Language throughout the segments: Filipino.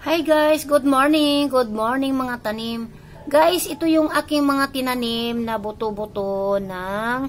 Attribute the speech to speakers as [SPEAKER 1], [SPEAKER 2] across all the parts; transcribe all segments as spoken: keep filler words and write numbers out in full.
[SPEAKER 1] Hi guys, good morning, good morning mga tanim. Guys, ito yung aking mga tinanim na buto-buto ng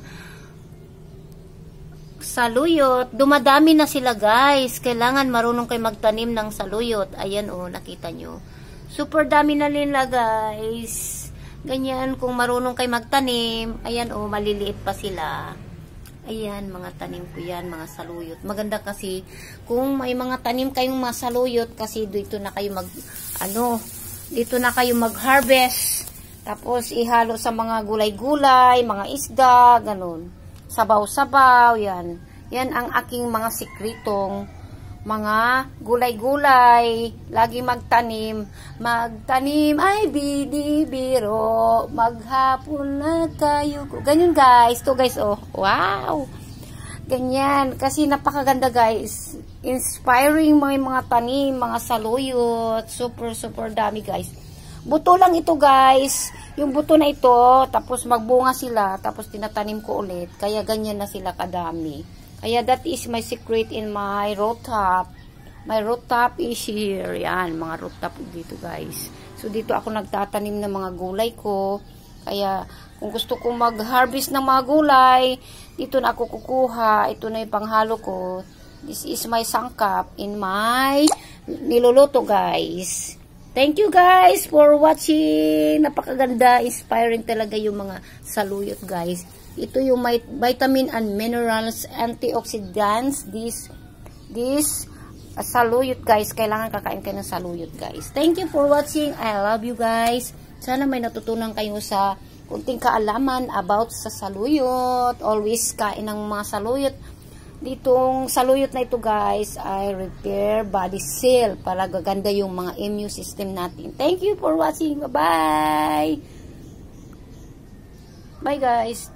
[SPEAKER 1] saluyot. Dumadami na sila guys. Kailangan marunong kayo magtanim ng saluyot. Ayan oh, nakita nyo. Super dami na nila guys. Ganyan, kung marunong kayo magtanim. Ayan oh, maliliit pa sila. Ayan, mga tanim ko yan, mga saluyot. Maganda kasi, kung may mga tanim kayong mga saluyot, kasi dito na kayo mag, ano, dito na kayo mag-harvest. Tapos, ihalo sa mga gulay-gulay, mga isda, ganun. Sabaw-sabaw, yan. Yan ang aking mga sikretong mga gulay-gulay. Lagi magtanim. Magtanim ay bidibiro. Maghapon na tayo. Ganyan guys. To guys oh. Wow. Ganyan. Kasi napakaganda guys. Inspiring mga mga tanim. Mga saluyot. Super super dami guys. Buto lang ito guys. Yung buto na ito. Tapos magbunga sila. Tapos tinatanim ko ulit. Kaya ganyan na sila kadami. Kaya that is my secret in my root top. My root top is here. Yan, mga root top dito guys. So dito ako nagtatanim ng mga gulay ko. Kaya kung gusto ko mag-harvest ng mga gulay, dito na ako kukuha. Ito na yung panghalo ko. This is my sangkap in my niluluto guys. Thank you guys for watching. Napakaganda, inspiring talaga yung mga saluyot guys. Ito yung vitamin and minerals, antioxidants. This, this uh, saluyot guys. Kailangan kakain kayo ng saluyot guys. Thank you for watching. I love you guys. Sana may natutunan kayo sa kunting kaalaman about sa saluyot. Always kain ng mga saluyot. Ditong saluyot na ito guys ay repair body cell para gaganda yung mga immune system natin. Thank you for watching. Bye-bye. Bye guys.